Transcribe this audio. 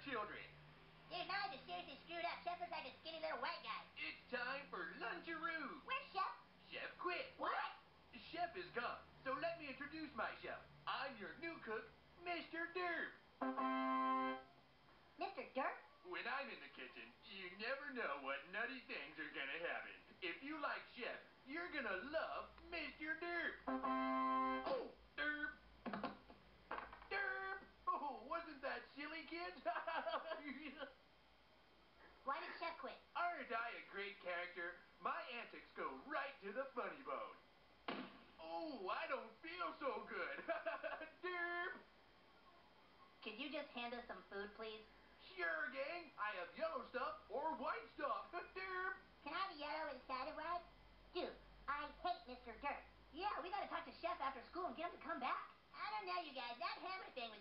children. Dude, now I just seriously screwed up. Chef looks like a skinny little white guy. It's time for Luncheroo. Where's Chef? Chef quit. What? Chef is gone, so let me introduce myself. I'm your new cook, Mr. Derp. Mr. Dirt? When I'm in the kitchen, you never know what nutty things are gonna happen. If you like Chef, you're gonna love Mr. Derp. Oh, Derp. Derp. Oh, wasn't that silly, kids? Why did Chef quit? Aren't I a great character? My antics go right to the funny bone. Oh, I don't feel so good. Derp. Could you just hand us some food, please? Sure, gang. I have yellow stuff or white stuff. Derp. Can I have a yellow instead of white? Dude, I hate Mr. Dirt. Yeah, we gotta talk to Chef after school and get him to come back. I don't know, you guys. That hammer thing was